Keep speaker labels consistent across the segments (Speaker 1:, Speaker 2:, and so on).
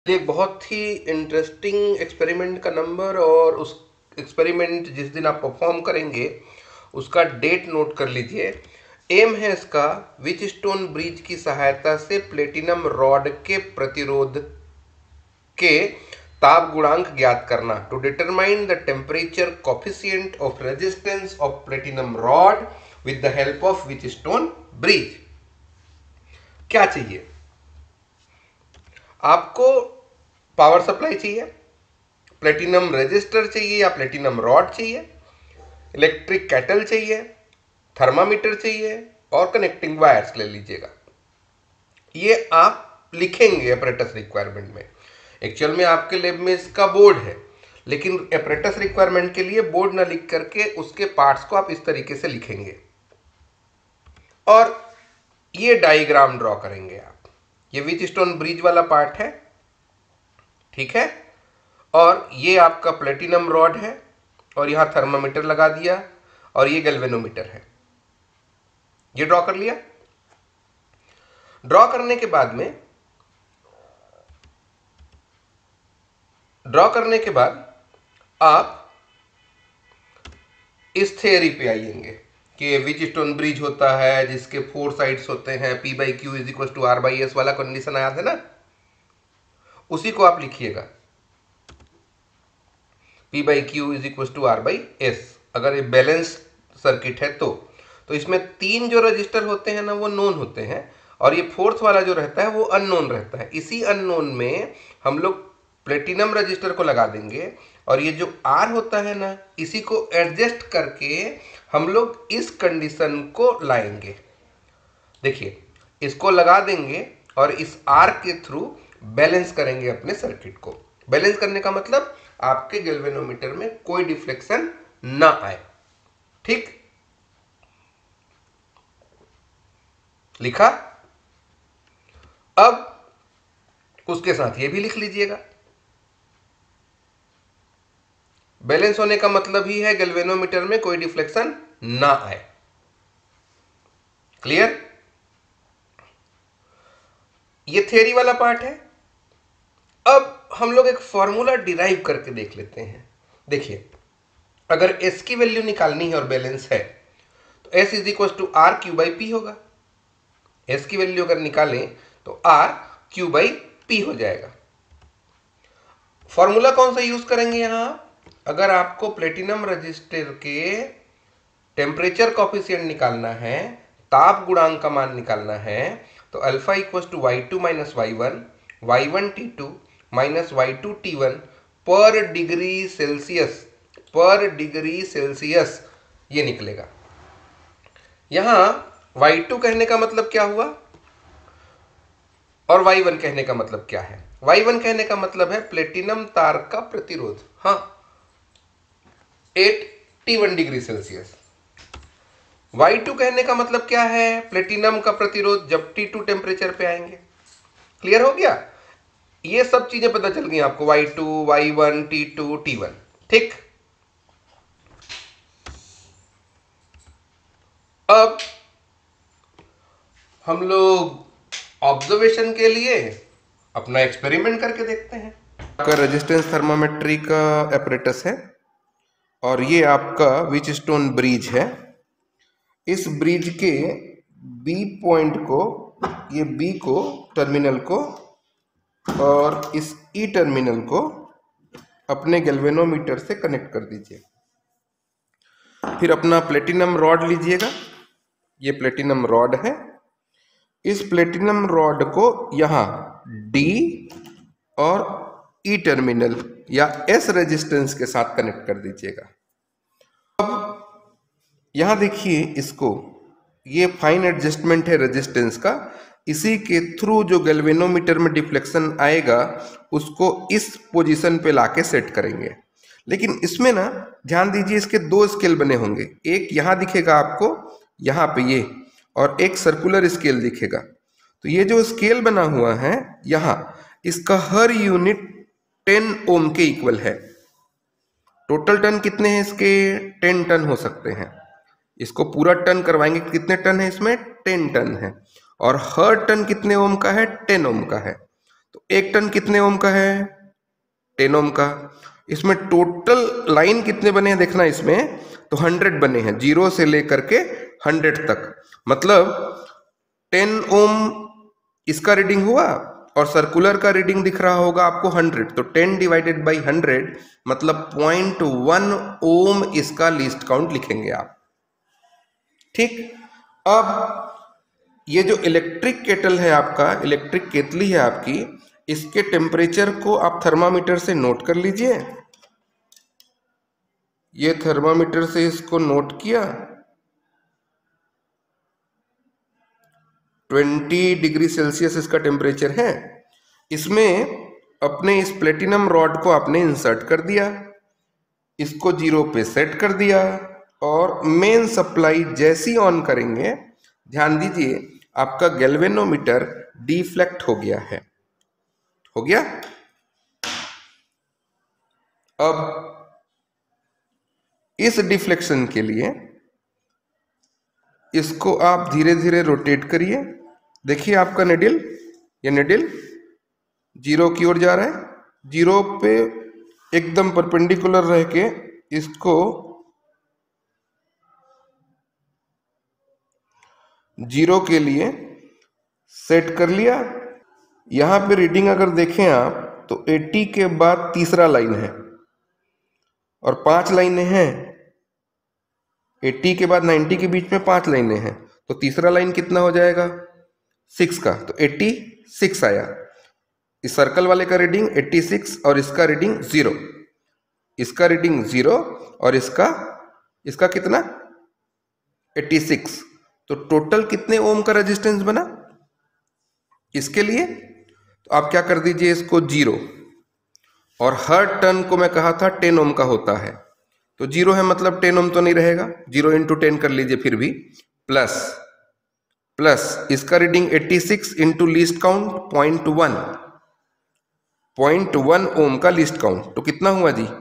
Speaker 1: एक बहुत ही इंटरेस्टिंग एक्सपेरिमेंट का नंबर और उस एक्सपेरिमेंट जिस दिन आप परफॉर्म करेंगे उसका डेट नोट कर लीजिए। एम है इसका विच स्टोन ब्रिज की सहायता से प्लेटिनम रॉड के प्रतिरोध के ताप गुणांक ज्ञात करना। To determine the temperature coefficient of resistance of platinum rod with the help of Wheatstone bridge. क्या चाहिए आपको? पावर सप्लाई चाहिए, प्लेटिनम रेजिस्टर चाहिए या प्लेटिनम रॉड चाहिए, इलेक्ट्रिक कैटल चाहिए, थर्मामीटर चाहिए और कनेक्टिंग वायर्स ले लीजिएगा। ये आप लिखेंगे अपरेटस रिक्वायरमेंट में। एक्चुअल में आपके लैब में इसका बोर्ड है, लेकिन अपरेटस रिक्वायरमेंट के लिए बोर्ड ना लिख करके उसके पार्ट्स को आप इस तरीके से लिखेंगे और ये डायग्राम ड्रॉ करेंगे आप। ये विच स्टोन ब्रिज वाला पार्ट है, ठीक है, और ये आपका प्लेटिनम रॉड है और यहां थर्मामीटर लगा दिया और ये गैल्वेनोमीटर है। ये ड्रॉ कर लिया। ड्रॉ करने के बाद आप इस थ्योरी पे आइएंगे कि विच स्टोन ब्रिज होता है जिसके 4 साइड्स होते हैं, P by Q is equal to R by S वाला कंडीशन आया था ना, उसी को आप लिखिएगा। P by Q is equal to R by S. अगर ये बैलेंस सर्किट है तो इसमें 3 जो रजिस्टर होते हैं ना वो नोन होते हैं और ये 4th वाला जो रहता है वो अननोन रहता है। इसी अननोन में हम लोग प्लेटिनम रजिस्टर को लगा देंगे और ये जो R होता है ना इसी को एडजस्ट करके हम लोग इस कंडीशन को लाएंगे। देखिए, इसको लगा देंगे और इस R के थ्रू बैलेंस करेंगे अपने सर्किट को। बैलेंस करने का मतलब आपके गैल्वेनोमीटर में कोई डिफ्लेक्शन ना आए। ठीक, लिखा। अब उसके साथ ये भी लिख लीजिएगा। बैलेंस होने का मतलब ही है गैल्वेनोमीटर में कोई डिफ्लेक्शन ना आए। क्लियर? ये थ्योरी वाला पार्ट है। अब हम लोग एक फॉर्मूला डिराइव करके देख लेते हैं। देखिए, अगर S की वैल्यू निकालनी है और बैलेंस है तो S is equal to R Q by P होगा। S की वैल्यू अगर निकालें तो R क्यू बाई पी हो जाएगा। फॉर्मूला कौन सा यूज करेंगे यहां? अगर आपको प्लेटिनम रजिस्टर के टेम्परेचर कॉफिशिएंट निकालना है, ताप गुणांक का मान निकालना है, तो alpha equal to y2 minus y1 t2 minus y2 t1 पर डिग्री सेल्सियस ये निकलेगा। यहां y2 कहने का मतलब क्या हुआ और y1 कहने का मतलब क्या है? y1 कहने का मतलब है प्लेटिनम तार का प्रतिरोध, हाँ, 81 डिग्री सेल्सियस। y2 कहने का मतलब क्या है? प्लेटिनम का प्रतिरोध जब T2 टेम्परेचर पे आएंगे। क्लियर हो गया? ये सब चीजें पता चल गई आपको, y2, y1, T2, T1। ठीक, अब हम लोग ऑब्जर्वेशन के लिए अपना एक्सपेरिमेंट करके देखते हैं। आपका रेजिस्टेंस थर्मामेट्री का एपरेटस है और ये आपका विच स्टोन ब्रिज है। इस ब्रिज के B पॉइंट को, ये B को टर्मिनल को और इस E टर्मिनल को अपने गैल्वेनोमीटर से कनेक्ट कर दीजिए। फिर अपना प्लेटिनम रॉड लीजिएगा, ये प्लेटिनम रॉड है। इस प्लेटिनम रॉड को यहां D और E टर्मिनल या S रेजिस्टेंस के साथ कनेक्ट कर दीजिएगा। अब यहां देखिए, इसको ये फाइन एडजस्टमेंट है रेजिस्टेंस का, इसी के थ्रू जो गैल्वेनोमीटर में डिफ्लेक्शन आएगा उसको इस पोजीशन पे लाके सेट करेंगे। लेकिन इसमें ना ध्यान दीजिए, इसके 2 स्केल बने होंगे। एक यहां दिखेगा आपको, यहां पे ये, और एक सर्कुलर स्केल दिखेगा। तो ये जो स्केल बना हुआ है यहां, इसका हर यूनिट 10 ओम के इक्वल है। टोटल टन कितने हैं इसके? 10 टन हो सकते हैं। इसको पूरा टन करवाएंगे, कितने टन है इसमें? 10 टन है। और हर टन कितने ओम का है? 10 ओम का है। तो 1 टन कितने ओम का है? 10 ओम का। इसमें टोटल लाइन कितने बने हैं देखना इसमें, तो 100 बने हैं, 0 से लेकर के 100 तक। मतलब 10 ओम इसका रीडिंग हुआ और सर्कुलर का रीडिंग दिख रहा होगा आपको 100, तो 10 डिवाइडेड बाई 100 मतलब 0.1 ओम इसका लीस्ट काउंट लिखेंगे आप। ठीक, अब ये जो इलेक्ट्रिक केटल है आपका, इलेक्ट्रिक केतली है आपकी, इसके टेम्परेचर को आप थर्मामीटर से नोट कर लीजिए। ये थर्मामीटर से इसको नोट किया, 20 डिग्री सेल्सियस इसका टेम्परेचर है। इसमें अपने इस प्लेटिनम रॉड को आपने इंसर्ट कर दिया, इसको 0 पे सेट कर दिया और मेन सप्लाई जैसी ऑन करेंगे, ध्यान दीजिए आपका गैल्वेनोमीटर डिफ्लेक्ट हो गया है। हो गया। अब इस डिफ्लेक्शन के लिए इसको आप धीरे धीरे रोटेट करिए। देखिए आपका निडल, ये निडल 0 की ओर जा रहा है, 0 पे एकदम परपेंडिकुलर रह के इसको 0 के लिए सेट कर लिया। यहां पे रीडिंग अगर देखें आप तो 80 के बाद तीसरा लाइन है और 5 लाइनें हैं। 80 के बाद 90 के बीच में 5 लाइनें हैं, तो तीसरा लाइन कितना हो जाएगा? 6 का, तो 86 आया। इस सर्कल वाले का रीडिंग 86 और इसका रीडिंग 0, इसका रीडिंग 0 और इसका कितना? 86। तो टोटल कितने ओम का रेजिस्टेंस बना इसके लिए? तो आप क्या कर दीजिए, इसको 0, और हर टन को मैं कहा था 10 ओम का होता है, तो 0 है मतलब 10 ओम तो नहीं रहेगा, 0 इंटू 10 कर लीजिए फिर भी, प्लस इसका reading 86 into least count 0.1 ohm का लीस्ट काउंट, तो कितना हुआ जी?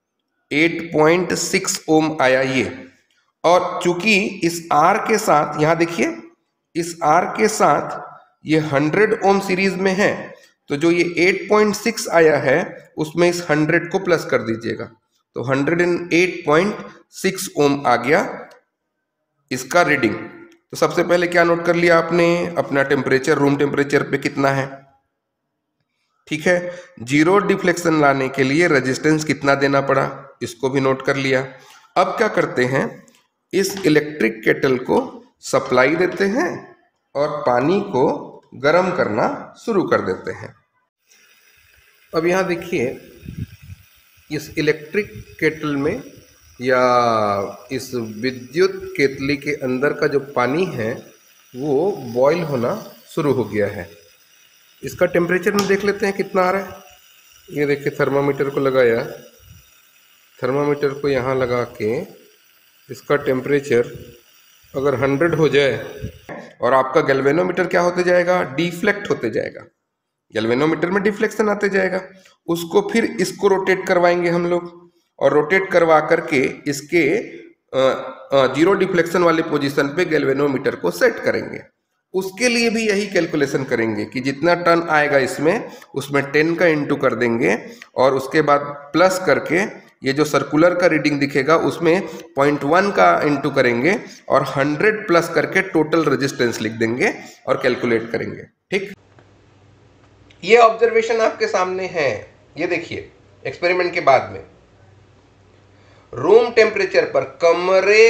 Speaker 1: 8.6 ओम आया ये। और चूंकि इस R के साथ, यहां देखिए इस R के साथ ये 100 ओम सीरीज में है, तो जो ये 8.6 आया है उसमें इस 100 को प्लस कर दीजिएगा, तो 108.6 ओम आ गया इसका रीडिंग। तो सबसे पहले क्या नोट कर लिया आपने? अपना टेम्परेचर, रूम टेम्परेचर पे कितना है। ठीक है, 0 डिफ्लेक्शन लाने के लिए रेजिस्टेंस कितना देना पड़ा, इसको भी नोट कर लिया। अब क्या करते हैं, इस इलेक्ट्रिक केटल को सप्लाई देते हैं और पानी को गर्म करना शुरू कर देते हैं। अब यहाँ देखिए इस इलेक्ट्रिक केटल में या इस विद्युत केतली के अंदर का जो पानी है वो बॉईल होना शुरू हो गया है। इसका टेम्परेचर में देख लेते हैं कितना आ रहा है। ये देखिए थर्मामीटर को लगाया, थर्मामीटर को यहाँ लगा के इसका टेम्परेचर अगर 100 हो जाए और आपका गैल्वेनोमीटर क्या होते जाएगा? डिफ्लेक्ट होते जाएगा। गैल्वेनोमीटर में डिफ्लेक्शन आते जाएगा, उसको फिर इसको रोटेट करवाएंगे हम लोग, और रोटेट करवा करके इसके 0 डिफ्लेक्शन वाले पोजीशन पे गैल्वेनोमीटर को सेट करेंगे। उसके लिए भी यही कैलकुलेशन करेंगे कि जितना टन आएगा इसमें, उसमें 10 का इंटू कर देंगे और उसके बाद प्लस करके ये जो सर्कुलर का रीडिंग दिखेगा उसमें 0.1 का इंटू करेंगे और 100 प्लस करके टोटल रेजिस्टेंस लिख देंगे और कैलकुलेट करेंगे। ठीक, ये ऑब्जर्वेशन आपके सामने है। ये देखिए एक्सपेरिमेंट के बाद में रूम टेम्परेचर पर, कमरे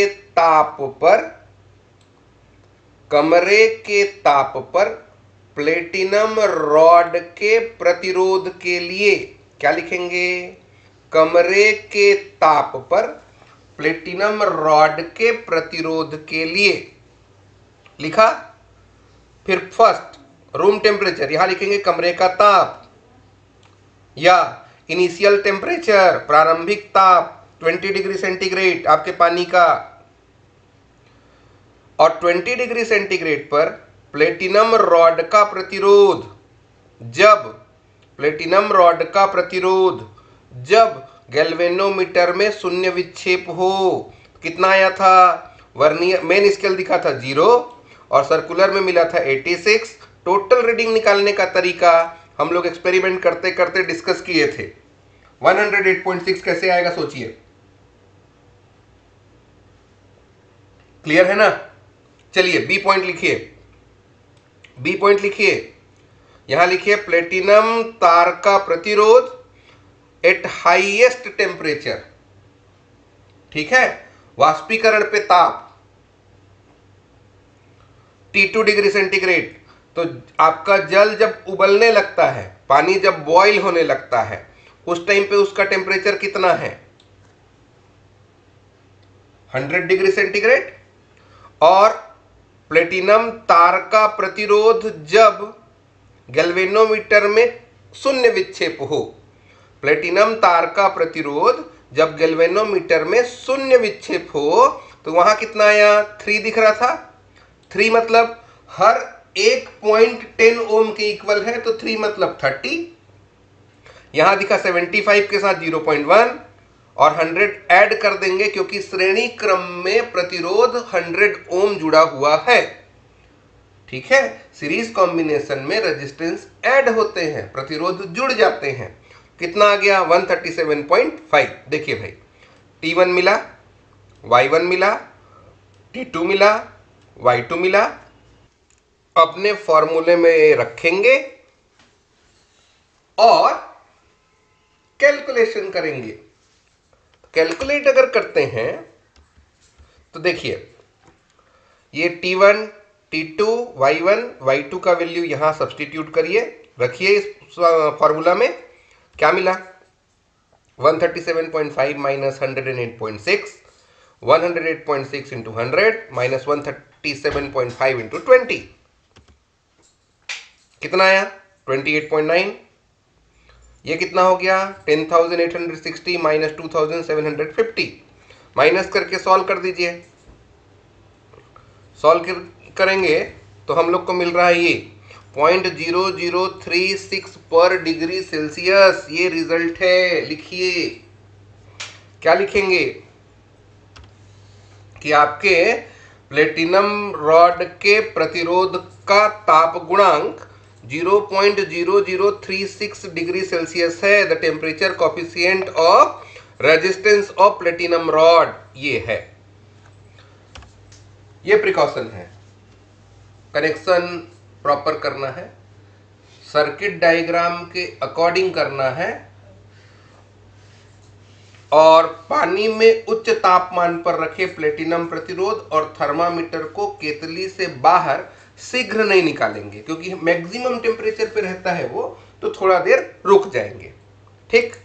Speaker 1: के ताप पर प्लेटिनम रॉड के प्रतिरोध के लिए क्या लिखेंगे? कमरे के ताप पर प्लेटिनम रॉड के प्रतिरोध के लिए लिखा। फिर फर्स्ट रूम टेम्परेचर, यहां लिखेंगे कमरे का ताप, या इनिशियल टेम्परेचर, प्रारंभिक ताप 20 डिग्री सेंटीग्रेड आपके पानी का, और 20 डिग्री सेंटीग्रेड पर प्लेटिनम रॉड का प्रतिरोध। जब प्लेटिनम रॉड का प्रतिरोध जब गैल्वेनोमीटर में शून्य विक्षेप हो, कितना आया था? वर्नियर मेन स्केल दिखा था 0 और सर्कुलर में मिला था 86। टोटल रीडिंग निकालने का तरीका हम लोग एक्सपेरिमेंट करते करते डिस्कस किए थे। 108.6 कैसे आएगा सोचिए। क्लियर है ना? चलिए बी पॉइंट लिखिए। बी पॉइंट लिखिए, यहां लिखिए प्लेटिनम तार का प्रतिरोध एट हाईएस्ट टेम्परेचर। ठीक है, वाष्पीकरण पे ताप T2 डिग्री सेंटीग्रेड। तो आपका जल जब उबलने लगता है, पानी जब बॉईल होने लगता है, उस टाइम पे उसका टेम्परेचर कितना है? 100 डिग्री सेंटीग्रेड। और प्लेटिनम तार का प्रतिरोध जब गैल्वेनोमीटर में शून्य विक्षेप हो, प्लेटिनम तार का प्रतिरोध जब गैल्वेनोमीटर में शून्य विक्षेप हो, तो वहां कितना आया? 3 दिख रहा था। 3 मतलब हर 1.10 ओम के इक्वल है, तो 3 मतलब 30। यहां दिखा 75 के साथ 0.1 और 100 ऐड कर देंगे क्योंकि श्रेणी क्रम में प्रतिरोध 100 ओम जुड़ा हुआ है। ठीक है, सीरीज कॉम्बिनेशन में रेजिस्टेंस ऐड होते हैं, प्रतिरोध जुड़ जाते हैं। कितना आ गया? 137.5। देखिए भाई, T1 मिला, Y1 मिला, T2 मिला, Y2 मिला। अपने फॉर्मूले में रखेंगे और कैलकुलेशन करेंगे। कैलकुलेट अगर करते हैं तो देखिए, ये T1, T2, Y1, Y2 का वैल्यू यहां सब्सटीट्यूट करिए, रखिए इस फॉर्मूला में। क्या मिला? 137.5 माइनस 108.6, 108.6 इंटू 100 माइनस 137.5 इंटू 20, कितना आया? 28.9। ये कितना हो गया? 10,860 माइनस 2,750। माइनस करके सॉल्व कर दीजिए। सॉल्व करेंगे तो हम लोग को मिल रहा है ये 0.0036 पर डिग्री सेल्सियस। ये रिजल्ट है। लिखिए, क्या लिखेंगे कि आपके प्लेटिनम रॉड के प्रतिरोध का ताप गुणांक 0.0036 डिग्री सेल्सियस है। The temperature coefficient of resistance of platinum rod ये है। ये प्रिकॉशन है। कनेक्शन प्रॉपर करना है, सर्किट डायग्राम के अकॉर्डिंग करना है, और पानी में उच्च तापमान पर रखे प्लेटिनम प्रतिरोध और थर्मामीटर को केतली से बाहर शीघ्र नहीं निकालेंगे, क्योंकि मैक्सिमम टेम्परेचर पे रहता है वो, तो थोड़ा देर रुक जाएंगे। ठीक।